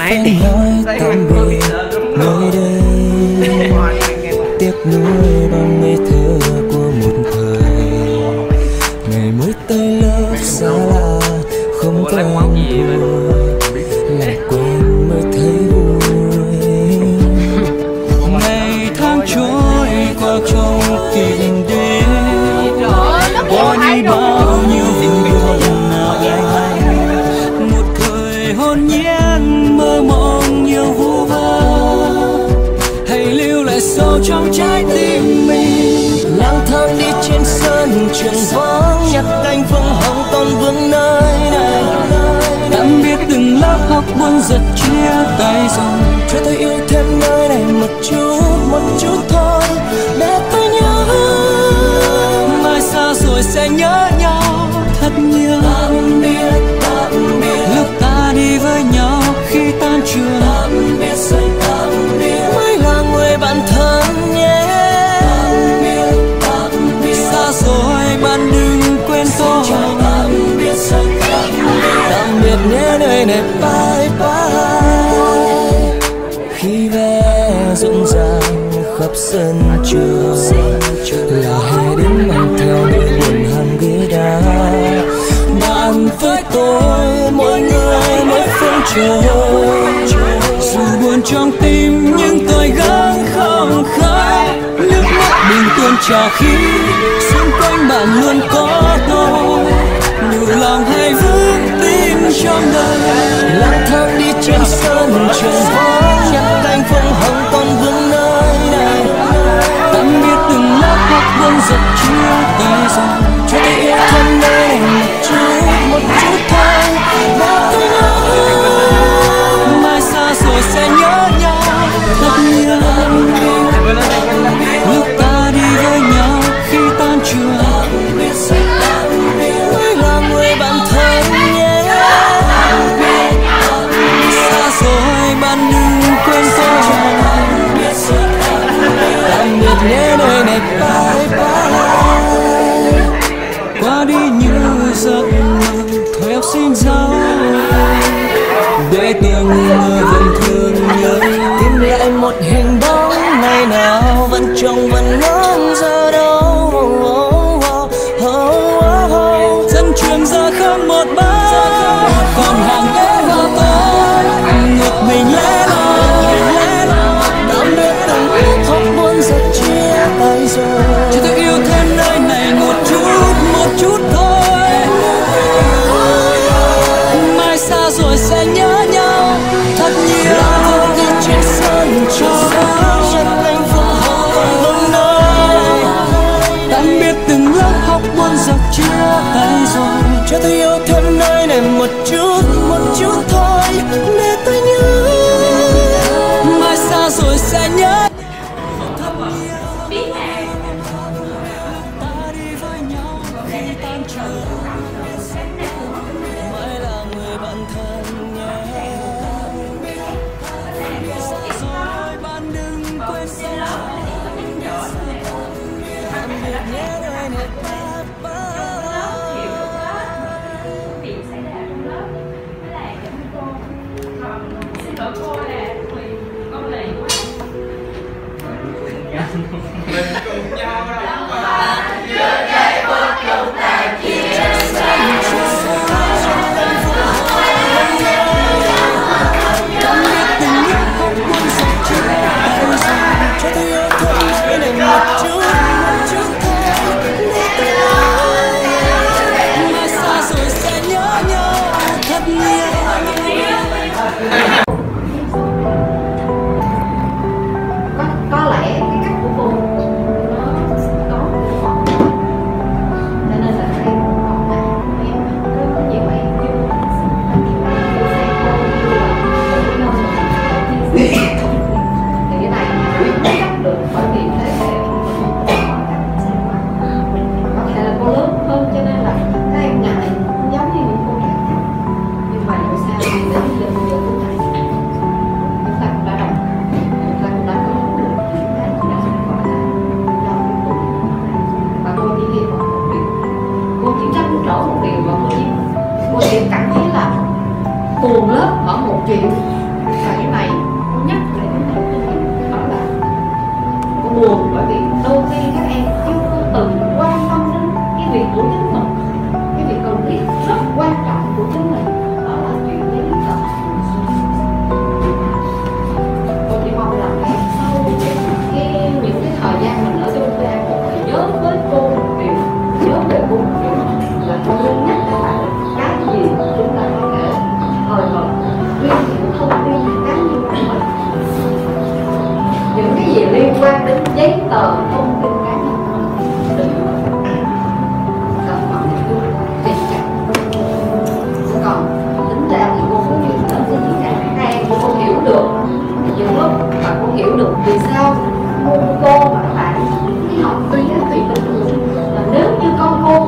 phải nói tạm biệt nơi đây, tiếc nuối bao ngây thơ của một thời. Ngày mới tới lớp xa lạ không quen thuộc, lại quên mới thấy vui. Ngày tháng trôi qua trong kỷ đêm, bỏ đi bao nhiêu vui buồn nào anh. Một thời hồn nhiên mơ mộng nhiều vu vơ, hãy lưu lại sâu trong trái tim mình. Lang thang đi trên sân trường vắng, nhặt cánh phương hồng còn vương nơi này. Tạm biệt từng lớp học buồn giật chia tay rồi, cho tôi yêu thêm nơi này một chút thôi, để tôi nhớ. Mai xa rồi sẽ nhớ nhau thật nhiều. Tạm biệt lúc ta đi với nhau khi tan trường. Tạm biệt rồi tạm biệt, mới là người bạn thân nhé. Tạm biệt xa rồi bạn đừng quên tôi. Tạm biệt rồi tạm biệt nhé nơi này, bye bye. Khi vé rộn ràng khắp sân trường, là hai đứa mang theo nỗi buồn hàng ghế đá. Bạn với tôi mỗi người một phương trời, dù buồn trong tim nhưng tôi gắng không khóc. Nước mắt bình tuôn trào khi xung quanh bạn luôn có tôi, nụ lòng hay vững tin trong đời. Lang thang đi trên sân trường vắng, nhặt cánh phương hồng còn vương nơi này. Tạm biệt từng lớp học buồn giật chia tay rồi, cho tôi yêu thêm nơi này một chút thôi, và tôi nhớ. Mai xa rồi sẽ nhớ nhau thật nhiều. Lúc ta đi với nhau khi tan trường, mới là người bạn thân nhé. Xa rồi bạn đừng quên tôi. Tạm biệt nhé nơi này, bye bye. Qua đi như giấc mơ thời học sinh giàu, để từng người vẫn thương nhớ. Tìm lại một hình bóng ngày nào vẫn trông vẫn ngóng giờ đâu. Dân trường giờ không một bóng, còn hàng ghế hoa tối ngược mình lẻ loi. Tạm biệt từng phút học buồn giật chia tay rồi, chỉ tôi yêu thêm nơi này một chút thôi. Mai xa rồi sẽ nhớ nhau thật nhiều. Đi trên sân trường, chân anh phương hồng còn vương nơi. Tạm biệt từng lớp học buồn giật chia tay rồi, cho tôi yêu thêm nơi này một chút thôi, để tôi nhớ. Mai xa rồi sẽ nhớ. Có lẽ cái cách của cô nó có cho nên là em còn lại em cứ như vậy thì cái này chắc được bởi vì thế có thể là cô lớn hơn cho nên là các em ngại giống như những cô trẻ, nhưng mà dù sao thì đến giờ phút này chúng ta cũng đã đồng chúng ta cũng đã có được những cái đã gọi là lo cái tuổi và cô chỉ hy vọng một điều, cô chỉ trách rõ một điều và cô chỉ cảm thấy là tuồn lớp ở một chuyện Và cái này con nhắc lại cái này, đó là con buồn bởi vì đôi khi các em chưa từng quan tâm đến cái việc của chính mình, cái việc cần thiết rất quan trọng của chính mình, đó là chuyện giấy tờ. Cô chỉ mong rằng các em sau những cái thời gian mình ở trong VA phải nhớ với cô một điều, nhớ về cô một điều là cô luôn nhắc các bạn cái gì chúng ta có thể thời hợt liên hệ thông tin cá nhân của mình, những cái gì liên quan đến giấy tờ thông tin cá nhân của mình đừng cẩn thận tiền trạng. Còn tính ra thì cô cũng hiểu đến cái diễn trạng các em, cô hiểu được những lúc mà cô hiểu được vì sao môn cô và các bạn đi học tuy bình thường là nếu như con cô,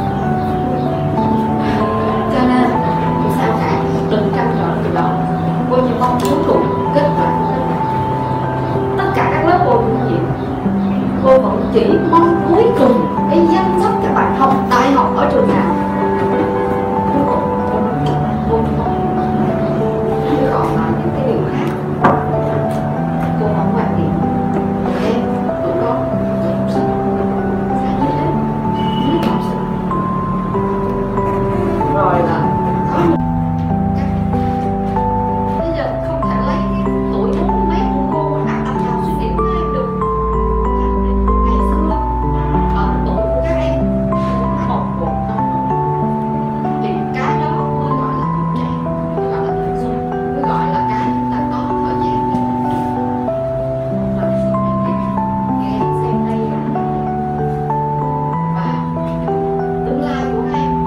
cho nên sao cả đừng trăn trở từ đó. Cô chỉ mong cuối cùng kết quả tất cả các lớp cô cũng gì, cô vẫn chỉ mong cuối cùng cái danh sách các bạn học đại học ở trường nào cô mong, chứ còn là những cái điều khác cô không quan điểm. Em tụi con học sinh phải như thế, những học sinh rồi là có một bây giờ không thể lấy cái tuổi 40 mấy của cô đặt vào suy nghĩ của em được. Ngày xưa ở tuổi của các em một cuộc thì cái đó mới gọi là tuổi trẻ, mới gọi là thanh xuân, mới gọi là cái chúng ta có thời gian để làm gì các em xem đây và tương lai của các em.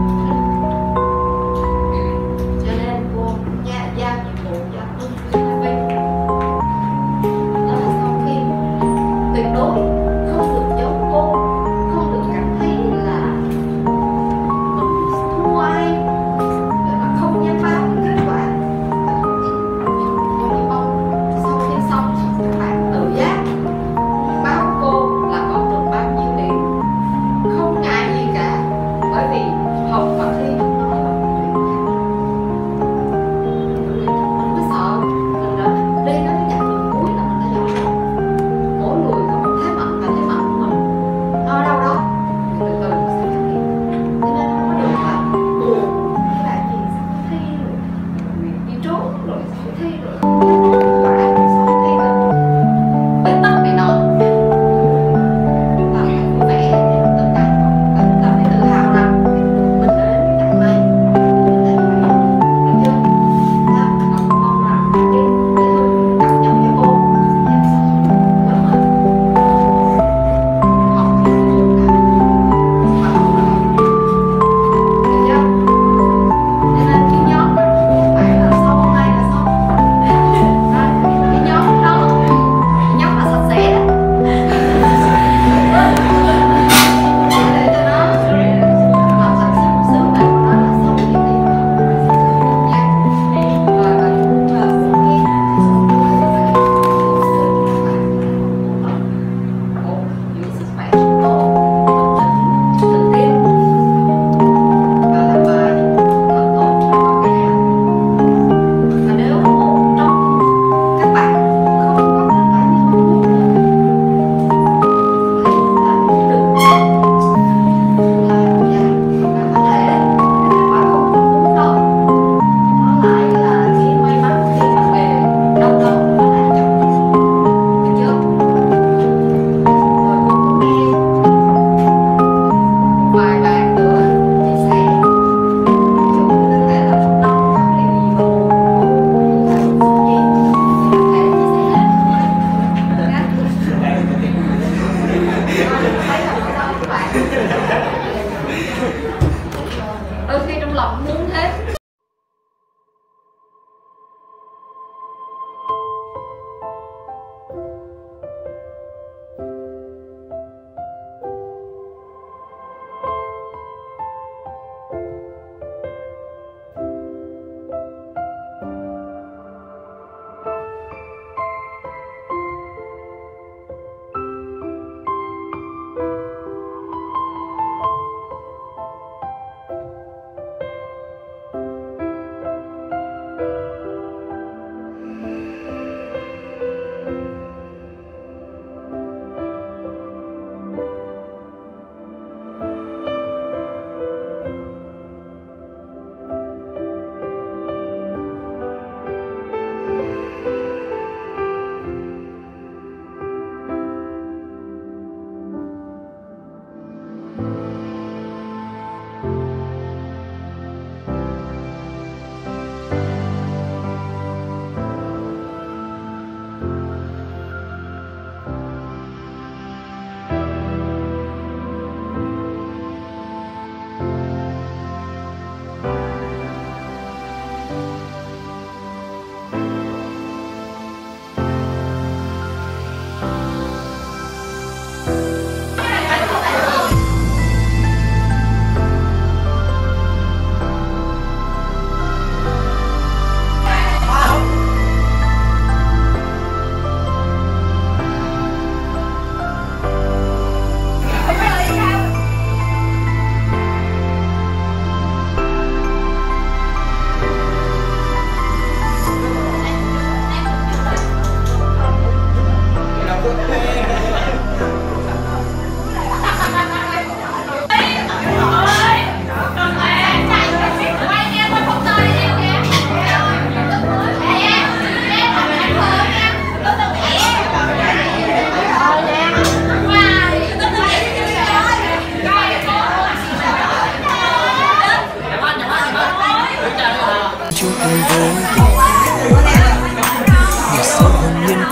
Cho nên cô giao nhiệm vụ cho hai bên đó là sau khi tuyệt đối không được giấu cô, không được cảm thấy là mình thua ai, để mà không dám báo kết quả. Cô hy vọng sau khi xong các bạn tự giác báo cô là con được bao nhiêu điểm, không ngại gì cả, bởi vì học và thi nó là một chuyện khác. Mình mới sợ mình đã đi đến cái chặng đường cuối là mình đã giỏi rồi. Mỗi người có một thế mạnh và thế mạnh của mình ở đâu đó từ từ mình sẽ phát hiện. Cho nên không có được là buồn các bạn gì sao thi rồi đi trốn rồi sao thi rồi và sao thi rồi bế tắc này nọ, là phải vui vẻ tất cả và chúng ta phải tự hào rằng mình đã đến cái chặng này, mình đã phải được chưa? Nào, còn mong rằng cái Hương cập nhật cho cô nha, lớp mình học thì không cả mà học là học, được chưa? Cho nên cái nhóm đó không phải là sau hôm nay là xong. Cái nhóm đó, cái nhóm là sạch sẽ đó. Để cho nó làm sạch sẽ một xíu này của nó là xong cái gì đó nha. Và cũng là một cái giữ sức khỏe tốt, bình tĩnh, tự tin và làm bài thật tốt cho con cả nhà. Và nếu một trong các bạn không có kết quả như mong muốn thì chúng ta cũng đừng là dạ, và có thể kết quả không mong muốn đó nó lại là cái may mắn khi mà về đâu đó nó lại chậm, được chưa? Rồi cô cũng nghe vài bạn nữa chia sẻ, ví dụ như có thể là một năm có điều gì mà buồn ngủ hay là suy nghĩ thì có thể chia sẻ hết nhé. Thấy là có đâu các bạn đôi khi trong lòng muốn thế.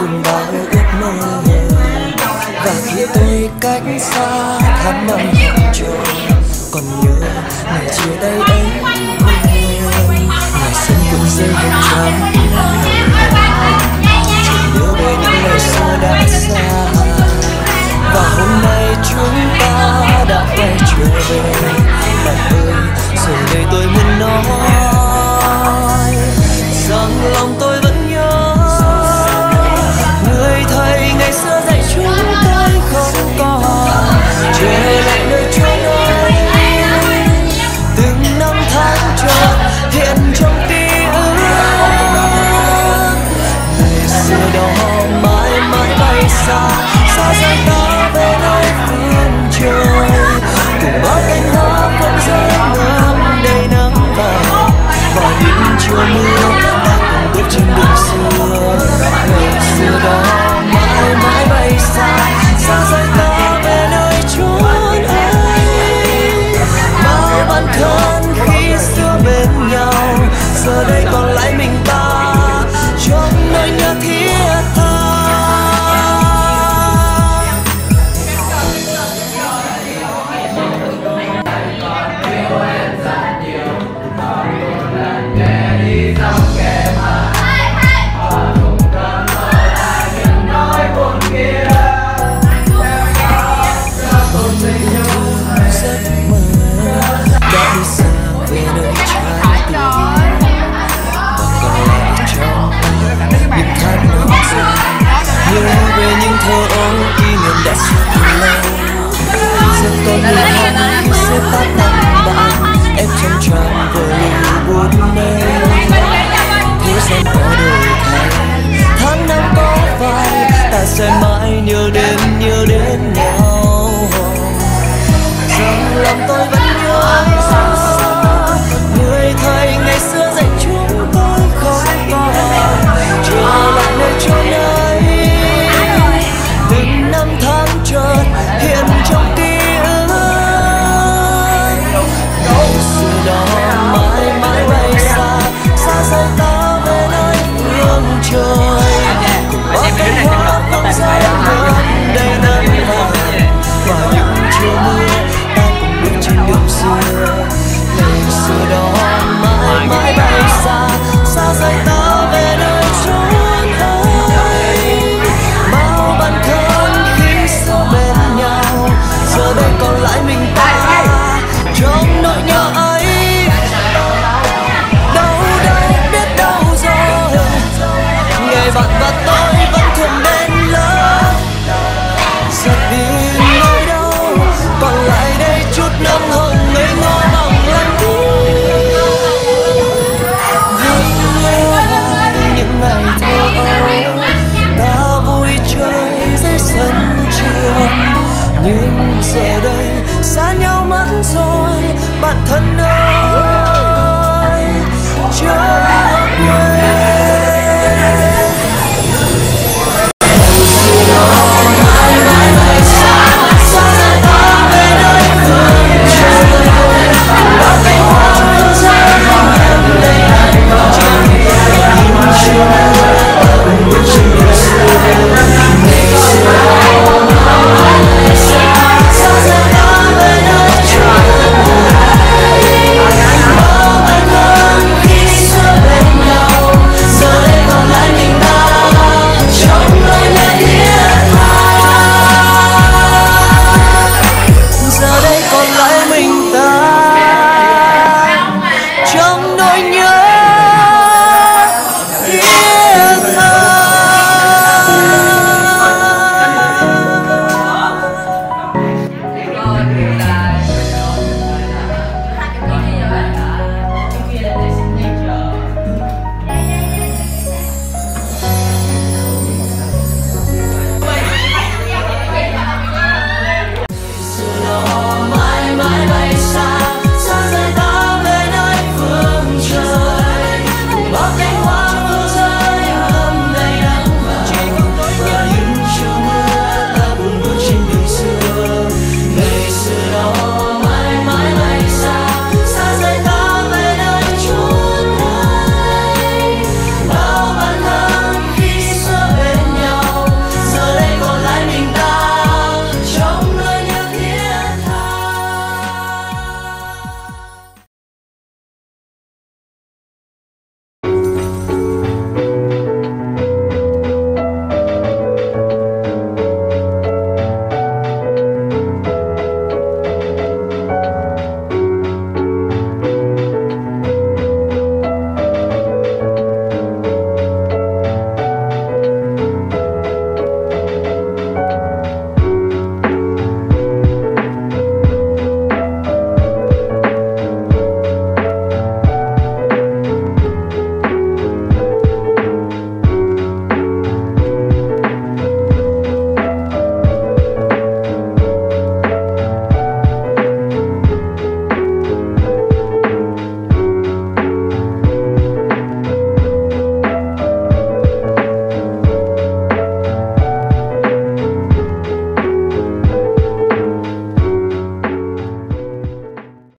cùng bao ước mơ. Và khi tôi cách xa tháng năm học trôi, còn nhớ ngày chia tay ấy, ngày xuân cuộn rơi hồng trắng. Chỉ nhớ về những ngày xưa đã xa, và hôm nay chúng ta đã quay trở về. Bạn ơi, rồi đây tôi muốn nói rằng lòng tôi vẫn nhớ người thầy ngày xưa dạy chúng tôi không còn trở lại nơi chốn ấy. Từng năm tháng trôi hiện trong ký ức, ngày xưa đó mãi mãi bay xa, xa rời ta về nơi phương trời. Cùng bao cánh hoa vẫn rơi ngắm đầy nắng vàng, và những chiều mưa ta cùng bước trên đường xưa. Ngày xưa đó mãi mãi bay xa, xa rời ta về nơi chốn ấy. Bao băn khoăn khi xưa bên nhau, giờ đây còn lại mình ta trong nỗi nhớ thiết tha. Thơ ấu kỷ niệm đã suốt lâu, giờ còn người hồng khi sẽ ta tặng bạn em trong tràn vờ lưu buồn mê. Thế gian có đổi thay, tháng năm có phai, ta sẽ mãi nhớ đến nhau. Rằng lòng tôi